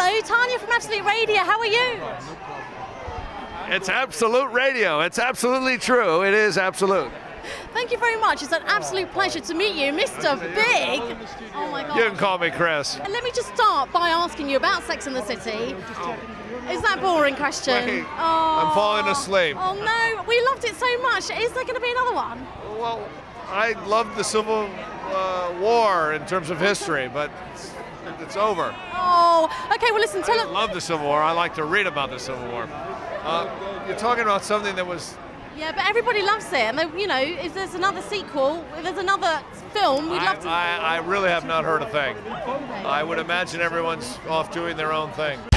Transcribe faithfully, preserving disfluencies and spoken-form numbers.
Hello, Tanya from Absolute Radio. How are you? It's Absolute Radio. It's absolutely true. It is absolute. Thank you very much. It's an absolute pleasure to meet you, Mister Big. Oh my God. You can call me Chris. And let me just start by asking you about Sex and the City. Is that a boring question? Wait, oh. I'm falling asleep. Oh no, we loved it so much. Is there going to be another one? Well, I loved the Civil uh, War in terms of history, but it's, it's over. Oh, okay. Well, listen. I Tell didn't us. love the Civil War. I like to read about the Civil War. Uh, you're talking about something that was. Yeah, but everybody loves it, and they, you know, if there's another sequel, if there's another film, we'd I, love to. I, I really have not heard a thing. I would imagine everyone's off doing their own thing.